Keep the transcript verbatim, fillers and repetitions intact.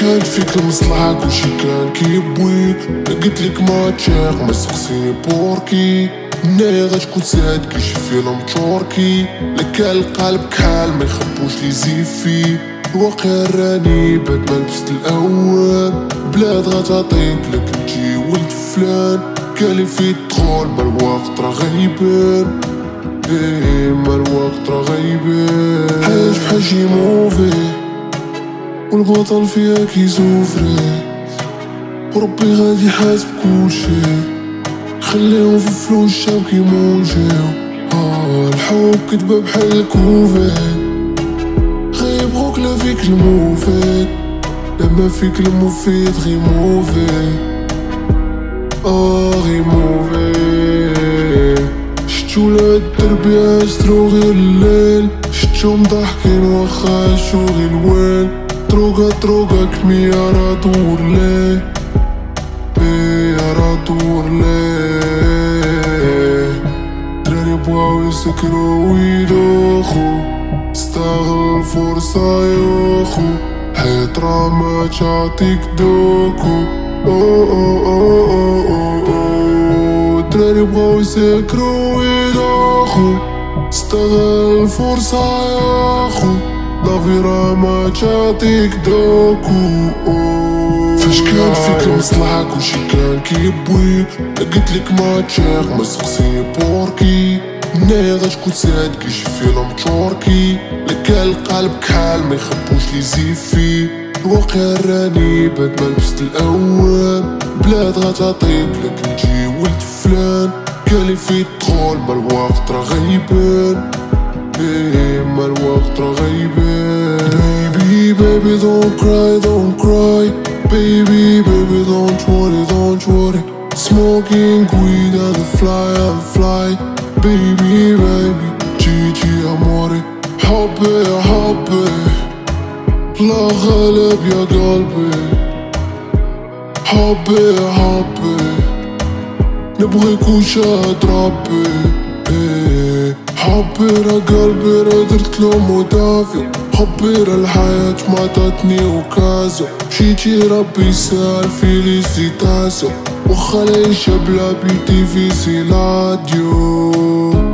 كانت فيك المصلحة كلشي كان كيبويك. قلتلك ما تشاق ما سقسيني بوركي، هنايا غتكون سعد كي شي فيلم تركي. لك كان القلب كحال ما يخبوش لي زيف فيه، الواقع راني بعد ما لبست الاول. بلاد غتعطيك لك نجي ولد فلان، كالي في الدخول ما الوقت راه غيبان. ايه ما الوقت راه غيبان. حاج بحال شي موفي والبطل فيها كيسوفري، وربي غادي يحاسب كلشي. خليهم في فلوس شاو كيمونجيو، آه الحب كدبة بحال الكوفيد. غيبغوك لا فيك المفيد، لما فيك المفيد غي موفي، آه غي موفي. شتو لا الدربية شترو غير الليل، شتهم ضاحكين واخا شو غير الويل. دروغا دروغا كمية راه دور ليه، ايه راه دور ليه. دراري بغاو يسكرو ويدوخو، استغل الفرصة ياخو، حيت راه ما تعطيك دوكو. أو أو أو أو أو أو. دراري بغاو يسكرو ويدوخو، استغل الفرصة ياخو، لافي راه ما تعطيك دوكو. فاش كان فيك المصلحة كلشي كان كيبويك. قلتلك ما تشاق ما سقسيني بوركي، هنايا غتكون سعد كي شي فيلم تركي. لك كان القلب كحال ما يخبوش لي زيف فيه، الواقع راني بعد ما لبست الاول. بلاد غتعطيك لك نجي ولد فلان، كالي في الدخول ما الوقت راه غيبان. ايه ما الوقت راه غيبان. Baby baby don't cry don't cry، baby baby don't worry don't worry. Smoking weed and fly and fly، baby baby جيجي اموري. حبي يا حبي لا غالب يا قلبي، حبي يا حبي نبغيك وشاد ربي. ايه حبي راه قلبي راه درتلو مدافع، حبي راه الحياة ما عطاتني وكازو. مشيتي ربي يسهل فيليسيتاسيون، واخا العيشة بلا بيتي في سيلاديو.